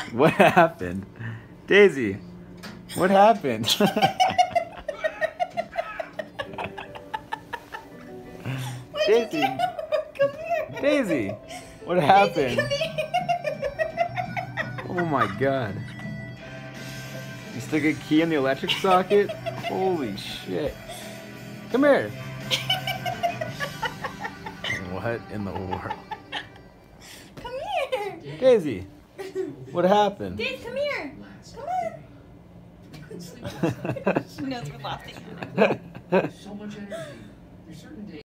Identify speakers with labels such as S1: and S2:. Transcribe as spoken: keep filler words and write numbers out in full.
S1: What happened? Daisy, what happened? Daisy,
S2: come here.
S1: Daisy, what happened?
S2: Daisy, come here.
S1: Oh my god. You stick a key in the electric socket? Holy shit. Come here. What in the world?
S2: Come here.
S1: Daisy, what happened?
S2: Daisy, come here. Come on. She knows we're laughing at her.
S3: So much energy. There's certain days.